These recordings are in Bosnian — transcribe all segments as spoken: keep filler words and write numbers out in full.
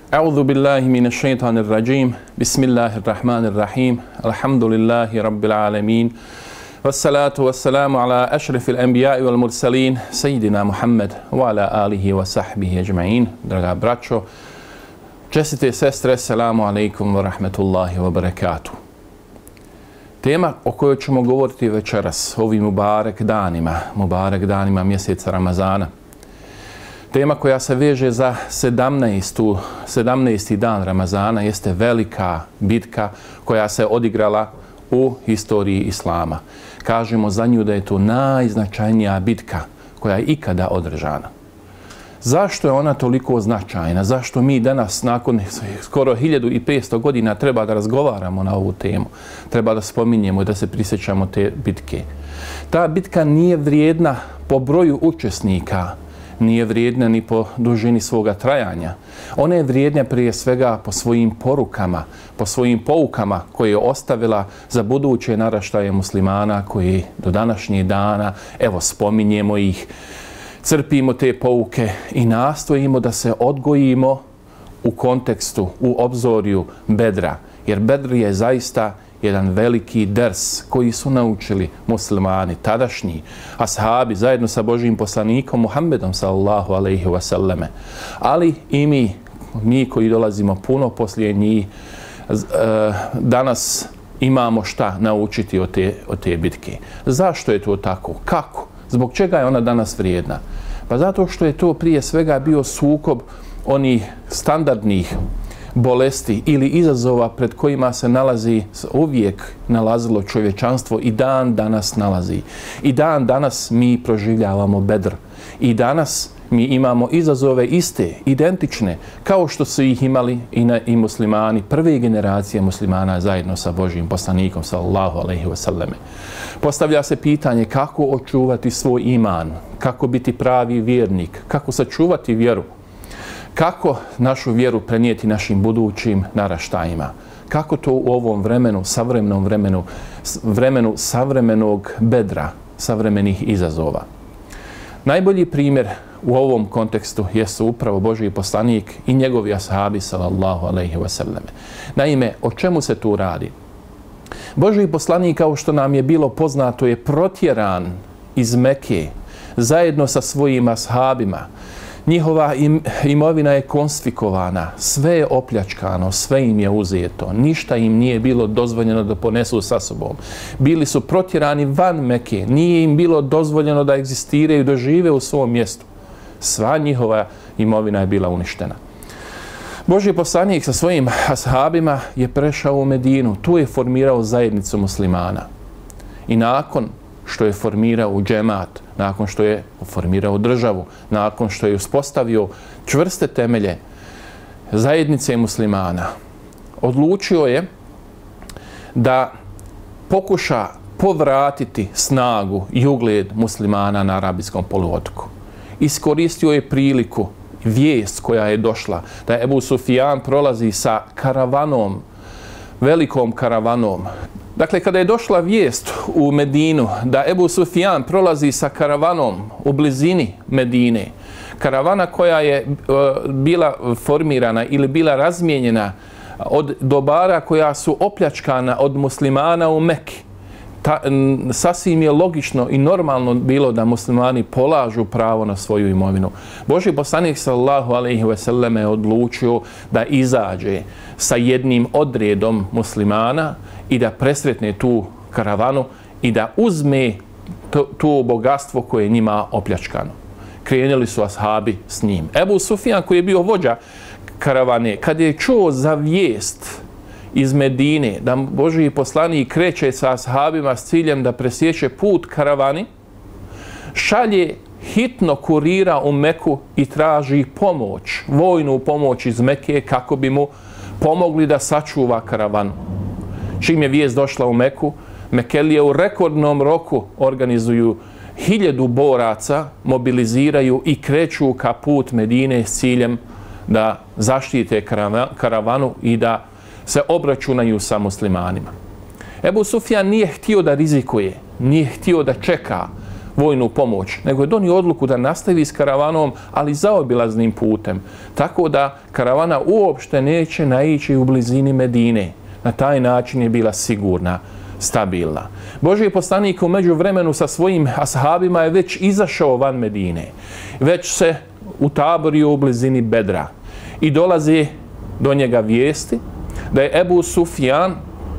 A'udhu billahi minash shaitanir rajim. Bismillahir rahmanir rahim. Alhamdulillahi rabbil alamin. Wassalatu wassalamu ala ashrafil anbiya'i wal mursalin, sayyidina Muhammad wa ala alihi wa sahbihi ajma'in. Draga braćo, čestite sestre, assalamu alaikum wa rahmatullahi wa barakatuh. Tema o kojoj ćemo govoriti večeras, ovim mubarek danima, mubarek danima mjeseca Ramazana. Tema koja se veže za sedamnaesti dan Ramazana jeste velika bitka koja se odigrala u historiji Islama. Kažemo za nju da je to najznačajnija bitka koja je ikada održana. Zašto je ona toliko značajna? Zašto mi danas nakon skoro hiljadu petsto godina treba da razgovaramo na ovu temu? Treba da spominjemo i da se prisjećamo te bitke. Ta bitka nije vrijedna po broju učesnika, nije vrijedna ni po dužini svoga trajanja. Ona je vrijedna prije svega po svojim porukama, po svojim poukama koje je ostavila za buduće naraštaje muslimana koji do današnjih dana, evo spominjemo ih, crpimo te pouke i nastojimo da se odgojimo u kontekstu, u obzorju Bedra. Jer Bedr je zaista jedan veliki ders koji su naučili muslimani tadašnji, ashabi zajedno sa Božijim poslanikom Muhammedom sallallahu alejhi ve selleme. Ali i mi, mi koji dolazimo puno poslije njih, danas imamo šta naučiti od te, od te bitke. Zašto je to tako? Kako? Zbog čega je ona danas vrijedna? Pa zato što je to prije svega bio sukob onih standardnih bolesti ili izazova pred kojima se nalazi, uvijek nalazilo čovječanstvo i dan danas nalazi. I dan danas mi proživljavamo Bedr. I danas mi imamo izazove iste, identične, kao što su ih imali i, na, i muslimani, prve generacije muslimana zajedno sa Božijim poslanikom sallallahu alejhi ve selleme. Postavlja se pitanje kako očuvati svoj iman, kako biti pravi vjernik, kako sačuvati vjeru, kako našu vjeru prenijeti našim budućim naraštajima, kako to u ovom vremenu, savremenom vremenu, vremenu savremenog Bedra, savremenih izazova. Najbolji primjer u ovom kontekstu jesu upravo Božji poslanik i njegovi ashabi sallallahu alejhi ve selleme. Naime, o čemu se tu radi? Božji poslanik, kao što nam je bilo poznato, je protjeran iz Mekke zajedno sa svojim ashabima. Njihova im, imovina je konfikovana, sve je opljačkano, sve im je uzeto, ništa im nije bilo dozvoljeno da ponesu sa sobom. Bili su protjerani van Mekke, nije im bilo dozvoljeno da egzistiraju, da žive u svom mjestu. Sva njihova imovina je bila uništena. Božji poslanik sa svojim ashabima je prešao u Medinu, tu je formirao zajednicu muslimana. I nakon što je formirao džemat, nakon što je formirao državu, nakon što je uspostavio čvrste temelje zajednice muslimana, odlučio je da pokuša povratiti snagu i ugled muslimana na arabijskom poluotoku. Iskoristio je priliku, vijest koja je došla, da Ebu Sufjan prolazi sa karavanom, velikom karavanom. Dakle, kada je došla vijest u Medinu da Ebu Sufjan prolazi sa karavanom u blizini Medine, karavana koja je uh, bila formirana ili bila razmijenjena od dobara koja su opljačkana od muslimana u Mekki, Ta, n, sasvim je logično i normalno bilo da muslimani polažu pravo na svoju imovinu. Božji poslanik sallallahu alejhi ve selleme je odlučio da izađe sa jednim odredom muslimana i da presretne tu karavanu i da uzme to, to bogatstvo koje je njima opljačkano. Krenuli su ashabi s njim. Ebu Sufjan, koji je bio vođa karavane, kad je čuo za vijest iz Medine da Božji poslanik kreće sa ashabima s ciljem da presjeće put karavani, šalje hitno kurira u Meku i traži pomoć, vojnu pomoć iz Meke kako bi mu pomogli da sačuva karavanu. Čim je vijest došla u Meku, Mekelije u rekordnom roku organizuju hiljadu boraca, mobiliziraju i kreću ka put Medine s ciljem da zaštite karavanu i da se obračunaju sa muslimanima. Ebu Sufjan nije htio da rizikuje, nije htio da čeka vojnu pomoć, nego je donio odluku da nastavi s karavanom, ali zaobilaznim putem. Tako da karavana uopšte neće naići u blizini Medine. Na taj način je bila sigurna, stabilna. Božji poslanik u međuvremenu sa svojim ashabima je već izašao van Medine. Već se utaborio u blizini Bedra. I dolazi do njega vijesti da je Ebu Sufjan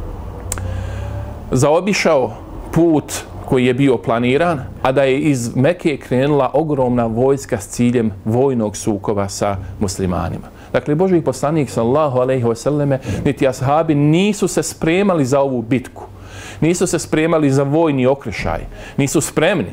zaobišao put koji je bio planiran, a da je iz Mekke krenula ogromna vojska s ciljem vojnog sukoba sa muslimanima. Dakle, Božji poslanik sallallahu alejhi ve selleme niti ashabi nisu se spremali za ovu bitku. Nisu se spremali za vojni okršaj. Nisu spremni.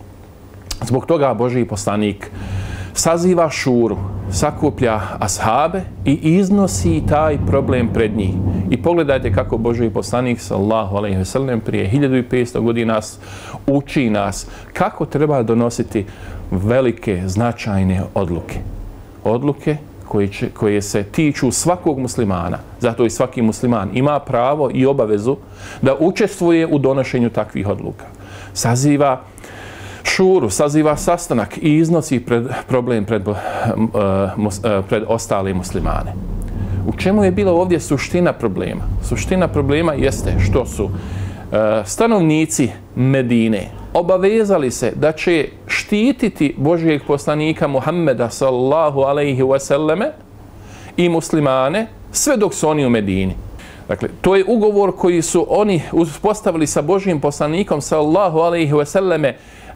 Zbog toga Božji poslanik saziva šuru, sakuplja ashabe i iznosi taj problem pred njih. I pogledajte kako Božji poslanik sallallahu alejhi ve sellem prije hiljadu petsto godina nas uči nas kako treba donositi velike, značajne odluke. Odluke koje, će, koje se tiču svakog muslimana. Zato i svaki musliman ima pravo i obavezu da učestvuje u donošenju takvih odluka. Saziva šuru, saziva sastanak i iznosi pred, problem pred, uh, mus, uh, pred ostale muslimane. U čemu je bila ovdje suština problema? Suština problema jeste što su uh, stanovnici Medine obavezali se da će štititi Božijeg poslanika Muhammeda sallallahu alejhi ve selleme i muslimane sve dok su oni u Medini. Dakle, to je ugovor koji su oni uspostavili sa Božijim poslanikom sallallahu alejhi ve selleme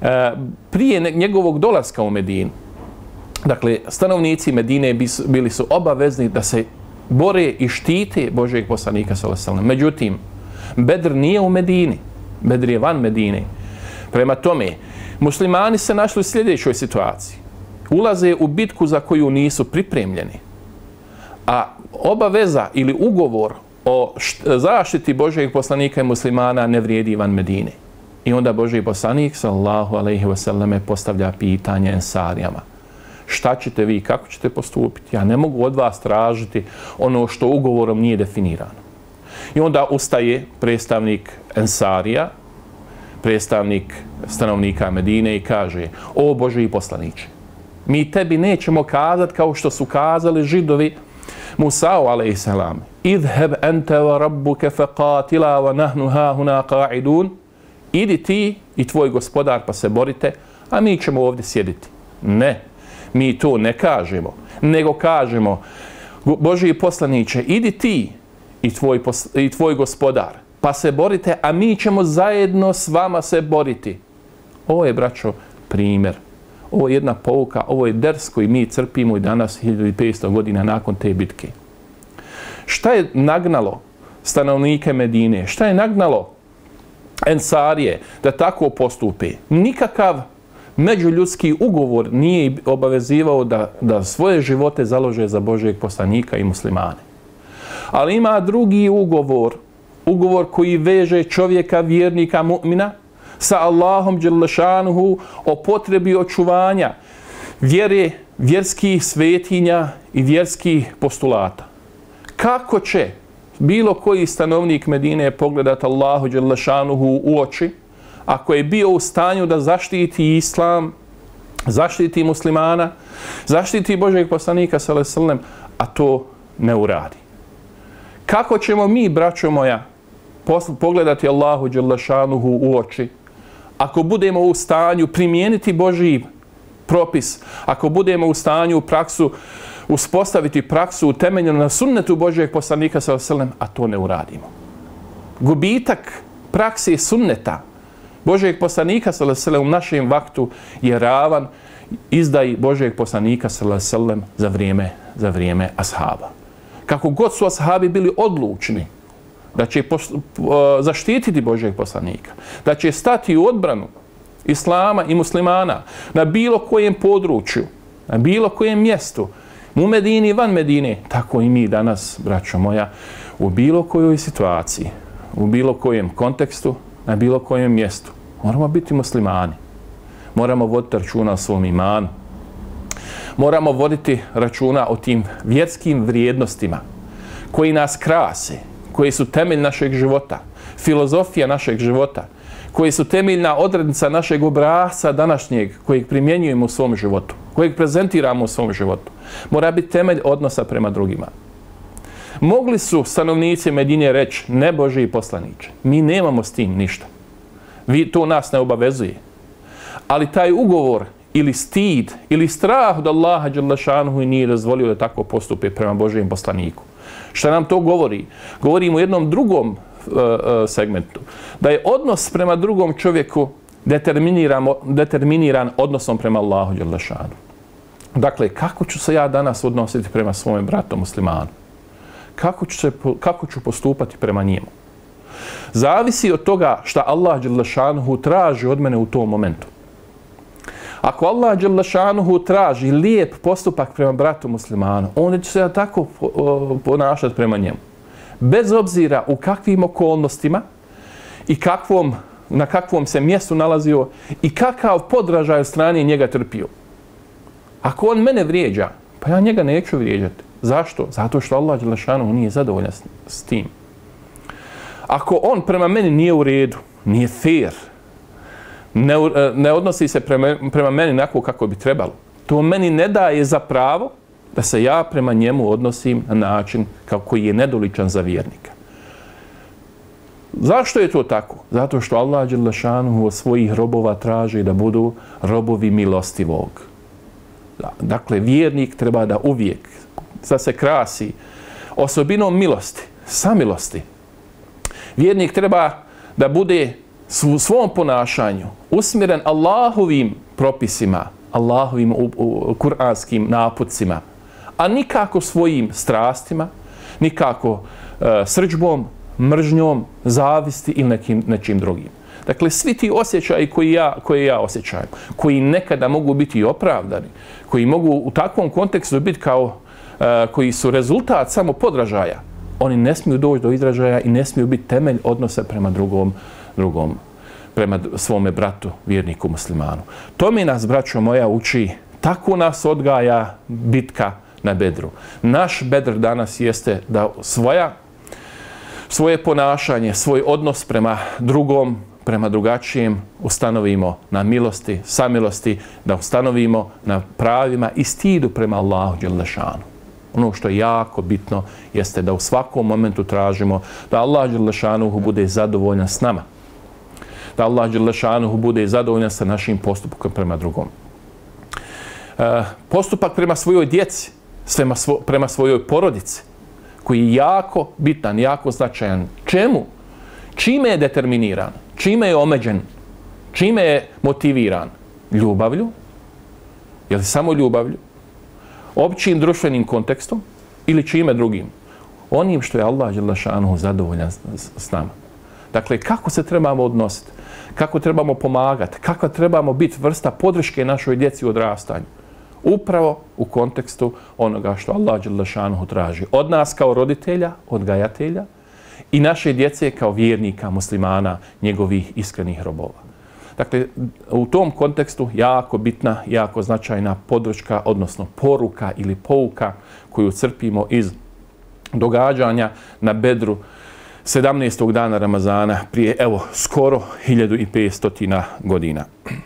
prije njegovog dolaska u Medinu. Dakle, stanovnici Medine bili su obavezni da se bore i štite Božijeg poslanika sallallahu alejhi ve sellem. Međutim, Bedr nije u Medini. Bedr je van Medine. Prema tome, muslimani se našli u sljedećoj situaciji. Ulaze u bitku za koju nisu pripremljeni. A obaveza ili ugovor o zaštiti Božijeg poslanika i muslimana ne vrijedi van Medine. I onda Božji poslanik sallallahu alejhi ve selleme postavlja pitanje Ensarijama. Šta ćete vi, kako ćete postupiti? Ja ne mogu od vas tražiti ono što ugovorom nije definirano. I onda ustaje predstavnik Ensarija, predstavnik stanovnika Medine i kaže: o Božji poslaniče, mi tebi nećemo kazati kao što su kazali Židovi Musa'u alejhiselam: idheb ente wa rabbuke faqatila wa nahnu hahuna qa'idun. Idi ti i tvoj gospodar pa se borite, a mi ćemo ovdje sjediti. Ne, mi to ne kažemo, nego kažemo: Božji poslaniče, idi ti i tvoj, i tvoj gospodar pa se borite, a mi ćemo zajedno s vama se boriti. Ovo je, braćo, primjer. Ovo je jedna pouka, ovo je ders koji mi crpimo i danas hiljadu petsto godina nakon te bitke. Šta je nagnalo stanovnike Medine? Šta je nagnalo Ensarije da tako postupe? Nikakav međuljudski ugovor nije obavezivao da, da svoje živote založe za Božijeg poslanika i muslimane. Ali ima drugi ugovor, ugovor koji veže čovjeka, vjernika, mu'mina sa Allahom dželle šanuhu o potrebi očuvanja vjere, vjerskih svetinja i vjerskih postulata. Kako će bilo koji stanovnik Medine pogledati Allahu dželle šanuhu u oči ako je bio u stanju da zaštiti islam, zaštiti muslimana, zaštiti Božijeg poslanika sallallahu alejhi ve sellem, a to ne uradi? Kako ćemo mi, braćo moja, pogledati Allahu dželle šanuhu u oči ako budemo u stanju primijeniti Božji propis, ako budemo u stanju u praksu uspostaviti praksu utemeljenu na sunnetu Božijeg poslanika sallallahu alejhi ve sellem, a to ne uradimo? Gubitak praksi sunneta Božijeg poslanika sallallahu alejhi ve sellem u našem vaktu je ravan izdaji Božijeg poslanika sallallahu alejhi ve sellem za vrijeme, za vrijeme ashaba. Kako god su ashabi bili odlučni da će zaštititi Božijeg poslanika, da će stati u odbranu islama i muslimana na bilo kojem području, na bilo kojem mjestu, u Medini i van Medine, tako i mi danas, braćo moja, u bilo kojoj situaciji, u bilo kojem kontekstu, na bilo kojem mjestu, moramo biti muslimani. Moramo voditi računa o svom imanu. Moramo voditi računa o tim vjerskim vrijednostima koji nas krase, koji su temelj našeg života, filozofija našeg života, koji su temeljna odrednica našeg obrasca današnjeg, kojeg primjenjujemo u svom životu, kojeg prezentiramo u svom životu. Mora biti temelj odnosa prema drugima. Mogli su stanovnici Medine reći, ne Božji poslaniče, mi nemamo s tim ništa. Vi, to nas ne obavezuje. Ali taj ugovor ili stid ili strah od Allaha dželle šanuhu i nije dozvolio da tako postupe prema Božjem poslaniku. Šta nam to govori? Govorimo u jednom drugom uh, uh, segmentu. Da je odnos prema drugom čovjeku determiniran odnosom prema Allahu dželle šanuhu. Dakle, kako ću se ja danas odnositi prema svome bratu muslimanu? Kako ću, se, kako ću postupati prema njemu? Zavisi od toga šta Allah dželle šanuhu traži od mene u tom momentu. Ako Allah dželle šanuhu traži lijep postupak prema bratu muslimanu, onda će se tako ponašati prema njemu. Bez obzira u kakvim okolnostima i kakvom, na kakvom se mjestu nalazio i kakav podražaj od strane njega trpio. Ako on mene vrijeđa, pa ja njega neću vrijeđati. Zašto? Zato što Allah dželle šanuhu nije zadovoljan s, s tim. Ako on prema meni nije u redu, nije fair, ne, ne odnosi se prema, prema meni onako kako bi trebalo, to meni ne daje za pravo da se ja prema njemu odnosim na način koji je nedoličan za vjernika. Zašto je to tako? Zato što Allah dželle šanuhu od svojih robova traži da budu robovi milostivog. Dakle, vjernik treba da uvijek da se krasi osobinom milosti, samilosti. Vjernik treba da bude u svom ponašanju usmjeren Allahovim propisima, Allahovim u, u, kuranskim napucima, a nikako svojim strastima, nikako uh, srdžbom, mržnjom, zavisti ili nekim, nečim drugim. Dakle, svi ti osjećaji koji ja, koji ja osjećam, koji nekada mogu biti opravdani, koji mogu u takvom kontekstu biti kao uh, koji su rezultat samo podražaja, oni ne smiju doći do izražaja i ne smiju biti temelj odnosa prema drugom, drugom prema svome bratu, vjerniku muslimanu. To mi nas, braćo moja, uči, tako nas odgaja bitka na Bedru. Naš Bedr danas jeste da svoja, svoje ponašanje, svoj odnos prema drugom, prema drugačijem ustanovimo na milosti, samilosti, da ustanovimo na pravima i stidu prema Allahu dželle šanuhu. Ono što je jako bitno jeste da u svakom momentu tražimo da Allah dželle šanuhu bude zadovoljan s nama. Da Allah dželle šanuhu bude zadovoljan sa našim postupkom prema drugom. E, postupak prema svojoj djeci, svo, prema svojoj porodici, koji je jako bitan, jako značajan. Čemu? Čime je determiniran? Čime je omeđen? Čime je motiviran? Ljubavlju? Je li samo ljubavlju? Općim društvenim kontekstom ili čime drugim? Onim što je Allah dželle šanuhu zadovoljan s nama. Dakle, kako se trebamo odnositi? Kako trebamo pomagati? Kako trebamo biti vrsta podrške našoj djeci u odrastanju? Upravo u kontekstu onoga što Allah dželle šanuhu traži od nas kao roditelja, odgajatelja i naše djece kao vjernika, muslimana, njegovih iskrenih robova. Dakle, u tom kontekstu jako bitna, jako značajna podrška, odnosno poruka ili pouka koju crpimo iz događanja na Bedru sedamnaestog dana Ramazana prije, evo, skoro hiljadu petsto godina.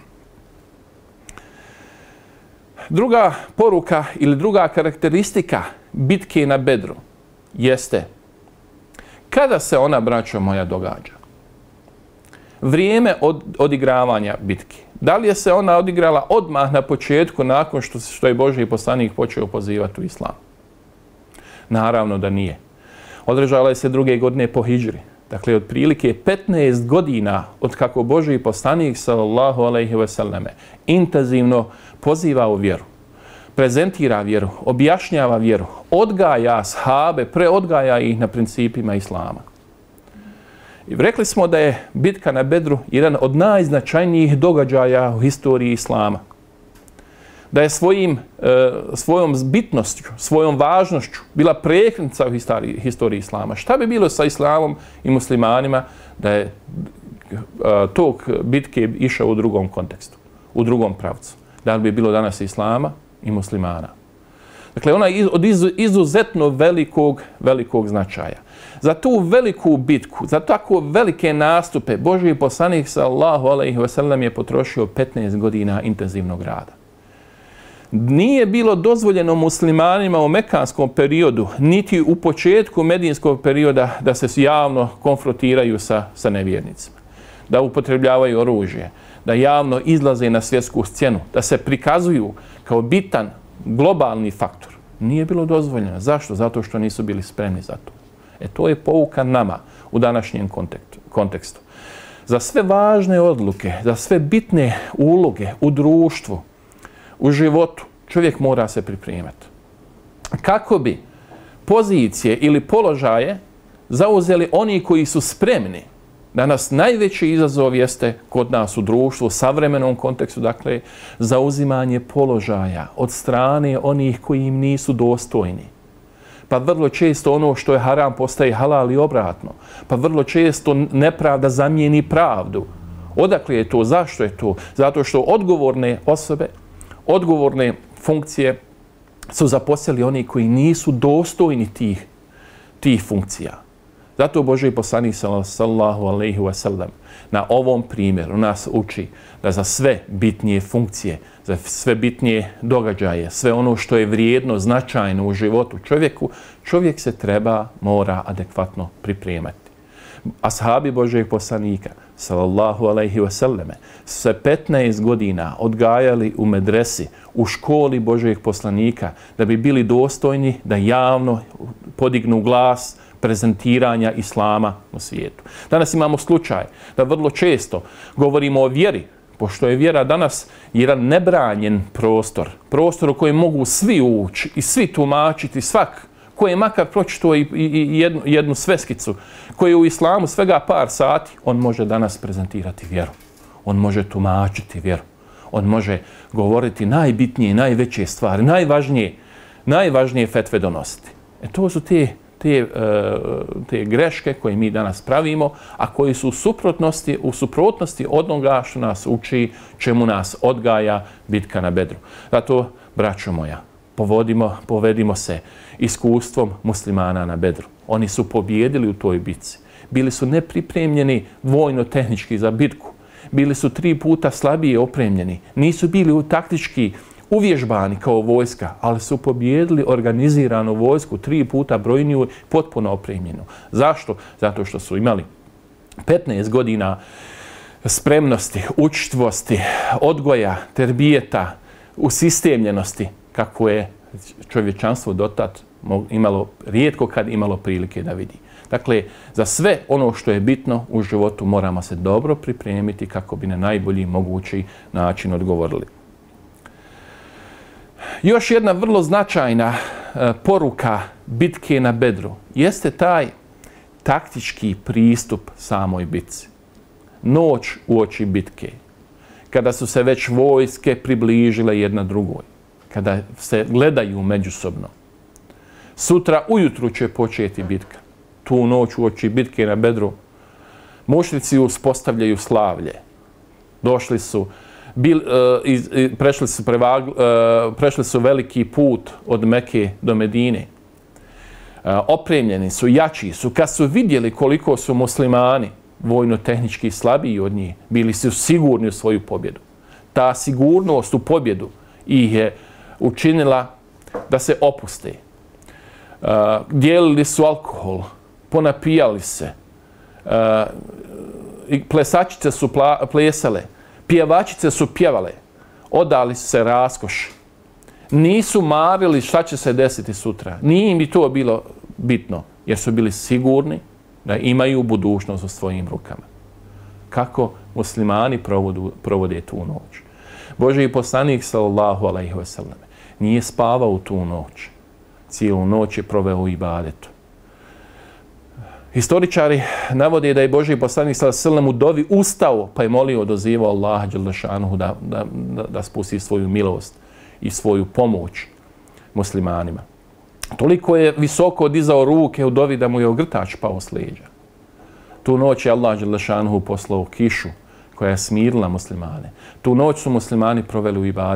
Druga poruka ili druga karakteristika bitke na Bedru jeste kada se ona, braćo moja, događa. Vrijeme od, odigravanja bitke. Da li je se ona odigrala odmah na početku nakon što, što je Božji poslanik počeo pozivati u islam? Naravno da nije. Održala je se druge godine po hidžri. Dakle, otprilike petnaest godina od kako Božji poslanik sallallahu alejhi ve selleme intenzivno poziva u vjeru, prezentira vjeru, objašnjava vjeru, odgaja ashabe, preodgaja ih na principima islama. I rekli smo da je bitka na Bedru jedan od najznačajnijih događaja u historiji islama. Da je svojim, e, svojom bitnošću, svojom važnošću bila prekretnica u historiji, historiji islama. Šta bi bilo sa islamom i muslimanima da je e, tog bitke išao u drugom kontekstu, u drugom pravcu? Da li bi bilo danas islama i muslimana? Dakle, ona je od izuzetno velikog, velikog značaja. Za tu veliku bitku, za tako velike nastupe, Božji poslanik sallallahu alejhi ve sellem je potrošio petnaest godina intenzivnog rada. Nije bilo dozvoljeno muslimanima u mekanskom periodu, niti u početku medinskog perioda, da se javno konfrontiraju sa, sa nevjernicima, da upotrebljavaju oružje, da javno izlaze na svjetsku scenu, da se prikazuju kao bitan globalni faktor. Nije bilo dozvoljeno. Zašto? Zato što nisu bili spremni za to. E to je pouka nama u današnjem kontekstu. Za sve važne odluke, za sve bitne uloge u društvu, u životu, čovjek mora se pripremati. Kako bi pozicije ili položaje zauzeli oni koji su spremni. Danas najveći izazov jeste kod nas u društvu, u savremenom kontekstu, dakle, zauzimanje položaja od strane onih koji im nisu dostojni. Pa vrlo često ono što je haram postaje halal i obratno. Pa vrlo često nepravda zamijeni pravdu. Odakle je to? Zašto je to? Zato što odgovorne osobe, odgovorne funkcije su zaposlili oni koji nisu dostojni tih, tih funkcija. Zato Božji poslanik sallallahu alejhi ve sellem na ovom primjeru nas uči da za sve bitnije funkcije, za sve bitnije događaje, sve ono što je vrijedno, značajno u životu čovjeku, čovjek se treba, mora adekvatno pripremati. Ashabi Božjeg poslanika sallallahu alejhi ve selleme se petnaest godina odgajali u medresi, u školi Božjeg poslanika, da bi bili dostojni da javno podignu glas prezentiranja islama u svijetu. Danas imamo slučaj da vrlo često govorimo o vjeri, pošto je vjera danas jedan nebranjen prostor, prostor u kojem mogu svi ući i svi tumačiti, svak koji je makar pročitao i, i, i jednu, jednu sveskicu, koji je u islamu svega par sati, on može danas prezentirati vjeru. On može tumačiti vjeru. On može govoriti najbitnije, najveće stvari, najvažnije, najvažnije fetve donositi. E to su te Te, te greške koje mi danas pravimo, a koji su u suprotnosti, u suprotnosti od onoga što nas uči, čemu nas odgaja bitka na Bedru. Zato, braćo moja, povodimo, povedimo se iskustvom muslimana na Bedru. Oni su pobjedili u toj bitci. Bili su nepripremljeni vojno-tehnički za bitku. Bili su tri puta slabije opremljeni. Nisu bili u taktički uvježbani kao vojska, ali su pobjedili organiziranu vojsku, tri puta brojniju, potpuno opremljenu. Zašto? Zato što su imali petnaest godina spremnosti, učitvosti, odgoja, terbijeta, usistemljenosti, kako je čovječanstvo dotad imalo, rijetko kad imalo prilike da vidi. Dakle, za sve ono što je bitno u životu moramo se dobro pripremiti kako bi na najbolji mogući način odgovorili. Još jedna vrlo značajna e, poruka bitke na Bedru jeste taj taktički pristup samoj bitci. Noć uoči bitke, kada su se već vojske približile jedna drugoj, kada se gledaju međusobno. Sutra ujutru će početi bitka. Tu noć uoči bitke na Bedru mušrici uspostavljaju slavlje. Došli su Bil, uh, iz, prešli, su prevag, uh, prešli su veliki put od Mekke do Medine. Uh, opremljeni su, jači su. Kad su vidjeli koliko su muslimani vojno-tehnički slabiji od njih, bili su sigurni u svoju pobjedu. Ta sigurnost u pobjedu ih je učinila da se opuste. Uh, dijelili su alkohol, ponapijali se, uh, plesačice su pla, plesale, pjevačice su pjevale, odali su se raskoši. Nisu marili šta će se desiti sutra. Nije im i to bilo bitno, jer su bili sigurni da imaju budućnost u svojim rukama. Kako muslimani provodu, provode tu noć? Božji poslanik sallallahu alejhi ve sellem nije spavao u tu noć. Cijelu noć je proveo u ibadetu. Historičari navode da je Božji poslanik sallallahu alejhi ve sellem u dovi ustao pa je molio, dozivao Allaha dželle šanuhu da, da, da, da spusti svoju milost i svoju pomoć muslimanima. Toliko je visoko dizao ruke u dovi da mu je ogrtač pao s leđa. Tu noć je Allah dželle šanuhu poslao kišu koja je smirila muslimane. Tu noć su muslimani proveli u ibadetu.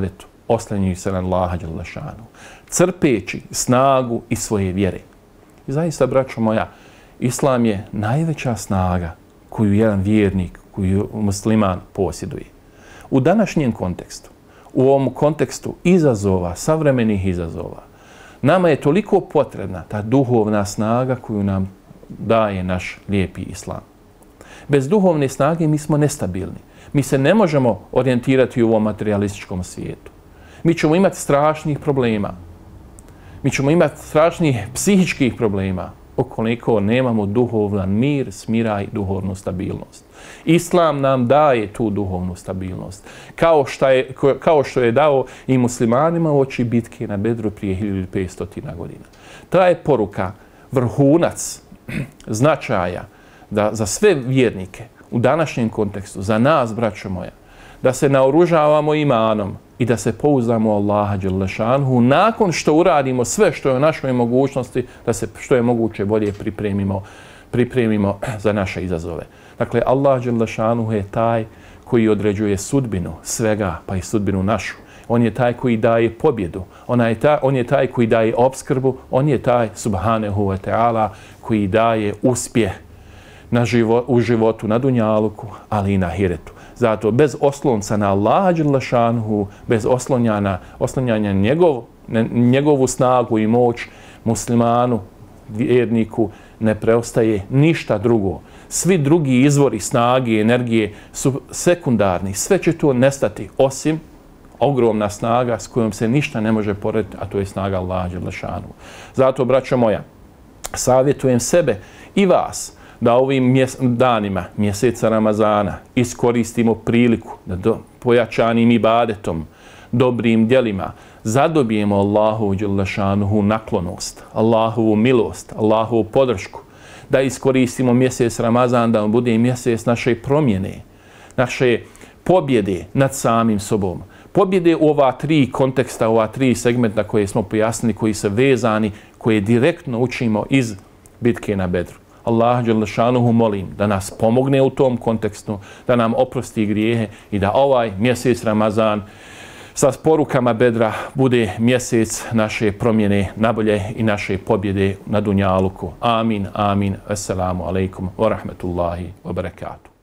oslanjajući se na Allaha dželle šanu, crpeći snagu iz svoje vjere. I zaista, braćo moja, Islam je najveća snaga koju jedan vjernik, koju musliman posjeduje. U današnjem kontekstu, u ovom kontekstu izazova, savremenih izazova, nama je toliko potrebna ta duhovna snaga koju nam daje naš lijepi Islam. Bez duhovne snage mi smo nestabilni. Mi se ne možemo orijentirati u ovom materialističkom svijetu. Mi ćemo imati strašnih problema. Mi ćemo imati strašnih psihičkih problema ukoliko nemamo duhovan mir, smira i duhovnu stabilnost. Islam nam daje tu duhovnu stabilnost. Kao što je, kao što je dao i muslimanima u oči bitke na Bedru prije hiljadu petsto godina. Ta je poruka vrhunac značaja da za sve vjernike u današnjem kontekstu, za nas, braćo moja, da se naoružavamo imanom i da se pouzdamo Allaha dželle šanuhu nakon što uradimo sve što je u našoj mogućnosti, da se što je moguće bolje pripremimo, pripremimo za naše izazove. Dakle, Allah dželle šanuhu je taj koji određuje sudbinu svega, pa i sudbinu našu. On je taj koji daje pobjedu. On je taj, on je taj koji daje opskrbu. On je taj, subhanahu wa ta'ala, koji daje uspjeh na život, u životu na dunjaluku, ali i na ahiretu. Zato bez oslonca na Allaha dželle šanuhu, bez oslonjana, oslonjanja njegov, njegovu snagu i moć, muslimanu, vjerniku ne preostaje ništa drugo. Svi drugi izvori snage i energije su sekundarni. Sve će to nestati osim ogromna snaga s kojom se ništa ne može porediti, a to je snaga Allaha dželle šanuhu. Zato, braćo moja, savjetujem sebe i vas da ovim mjes danima mjeseca Ramazana iskoristimo priliku da do pojačanim ibadetom, dobrim djelima zadobijemo Allahu dželle šanuhu naklonost, Allahovu milost, Allahovu podršku, da iskoristimo mjesec Ramazan da on bude mjesec naše promjene, naše pobjede nad samim sobom. Pobjede u ova tri konteksta, ova tri segmenta koje smo pojasnili, koji su vezani, koje direktno učimo iz bitke na Bedru. Allah dželle šanuhu molim da nas pomogne u tom kontekstu, da nam oprosti grijehe i da ovaj mjesec Ramazan sa porukama Bedra bude mjesec naše promjene nabolje i naše pobjede na dunjaluku. Amin, amin. Assalamu alaikum wa rahmatullahi wa barakatuh.